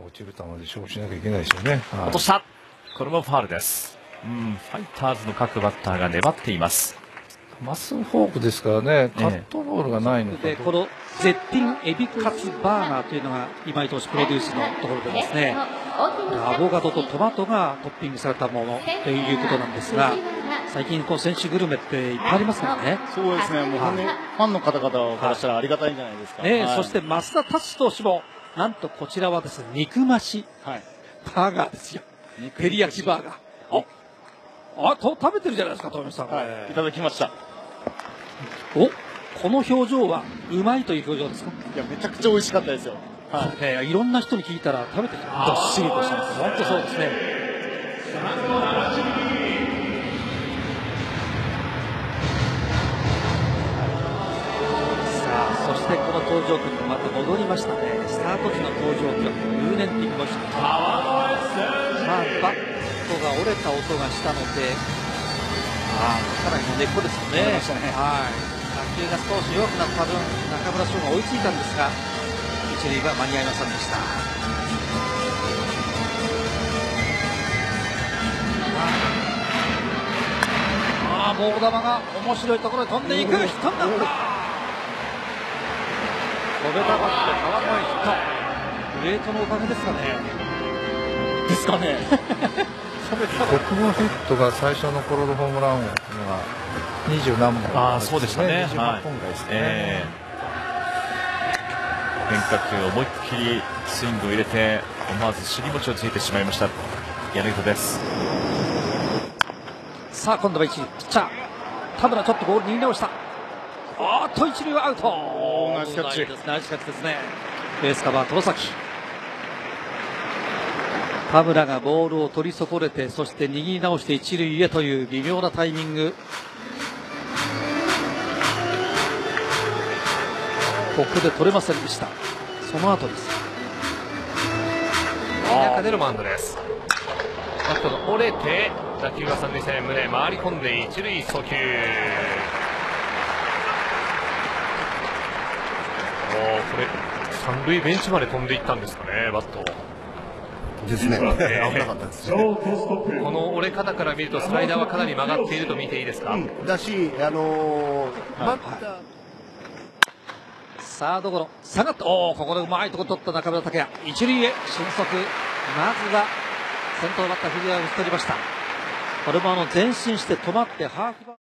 落ちる球で勝負しなきゃいけないですよね。 落とした。これもファウルです。ファイターズの各バッターが粘っています。 まっすぐフォークですからね、カットボールがないので、 この絶品エビカツバーガーというのが今井投手プロデュースのところでですね、アボカドとトマトがトッピングされたものということなんですが、最近選手グルメっていっぱいありますからね。 そうですね、もうファンの方々からしたらありがたいんじゃないですか。 そして増田達投手もなんとこちらはですね、肉増しバーガーですよ。照り焼きバーガー。食べてるじゃないですか、富山さん。 いただきました。 この表情はうまいという表情ですか？ いや、めちゃくちゃ美味しかったですよ。 いろんな人に聞いたら食べてる。どっしりとしてます。本当そうですね。そしてこの登場曲また戻りましたね。スタート時の登場曲、ルーネンティングのヒット。バットが折れた音がしたので、かなりの根っこですよね。打球が少し弱くなった分、中村翔が追いついたんですが、一塁は間に合いませんでした。ボール球が面白いところに飛んでいく。ヒットになった。飛べたバット、川越ヒット。ウェイトのおかげですかね。ですかね。 国語ヒットが最初の頃のホームラン王が20何本、 そうでしたね。 28本ぐらいですね。 変化球を思いっきりスイングを入れて思わず尻餅をついてしまいました柳田です。 さあ今度は一塁ピッチャー田村、ちょっとボール握り直した。一塁はアウト。 ナイスキャッチですね。ベースカバー外崎。田村がボールを取り損ねて、そして握り直して一塁へという微妙なタイミング。ここで取れませんでした。その後です。 中でのマウンドです。バットが折れて打球が三塁線胸回り込んで一塁送球。これ三塁ベンチまで飛んでいったんですかね、バット。 ですね。危なかったですね。 この折れ方から見るとスライダーはかなり曲がっていると見ていいですか？ だし、バッターサードゴロ下がった。ここでうまいところ取った中村剛也。一塁へ俊足。まずは先頭バッター藤原を打ち取りました。これも前進して止まってハーフバ